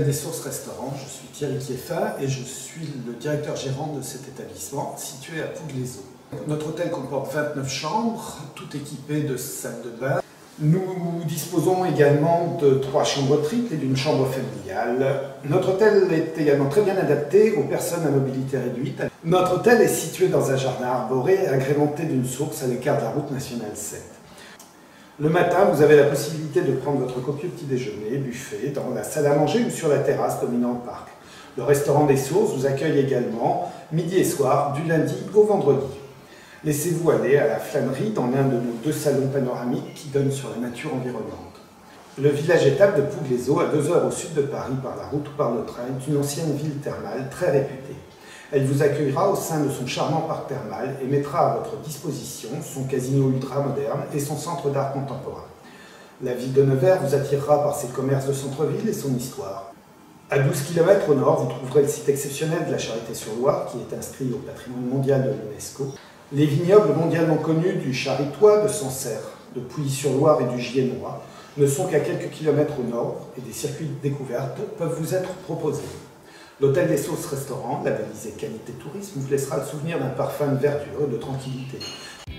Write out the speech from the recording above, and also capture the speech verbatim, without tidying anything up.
des Sources Restaurant, je suis Thierry Kieffin et je suis le directeur gérant de cet établissement situé à Pouglézeau. Notre hôtel comporte vingt-neuf chambres, toutes équipées de salles de bain. Nous disposons également de trois chambres triples et d'une chambre familiale. Notre hôtel est également très bien adapté aux personnes à mobilité réduite. Notre hôtel est situé dans un jardin arboré agrémenté d'une source à l'écart de la route nationale sept. Le matin, vous avez la possibilité de prendre votre copieux petit déjeuner, buffet, dans la salle à manger ou sur la terrasse dominant le parc. Le restaurant des Sources vous accueille également midi et soir, du lundi au vendredi. Laissez-vous aller à la flânerie dans l'un de nos deux salons panoramiques qui donnent sur la nature environnante. Le village étape de Pouglézeau, à deux heures au sud de Paris par la route ou par le train, est une ancienne ville thermale très réputée. Elle vous accueillera au sein de son charmant parc thermal et mettra à votre disposition son casino ultra-moderne et son centre d'art contemporain. La ville de Nevers vous attirera par ses commerces de centre-ville et son histoire. À douze kilomètres au nord, vous trouverez le site exceptionnel de la Charité-sur-Loire qui est inscrit au patrimoine mondial de l'UNESCO. Les vignobles mondialement connus du Charitois, de Sancerre, de Pouilly-sur-Loire et du Giennois ne sont qu'à quelques kilomètres au nord et des circuits de découverte peuvent vous être proposés. L'hôtel des Sources Restaurant, labellisé qualité tourisme, vous laissera le souvenir d'un parfum de verdure et de tranquillité.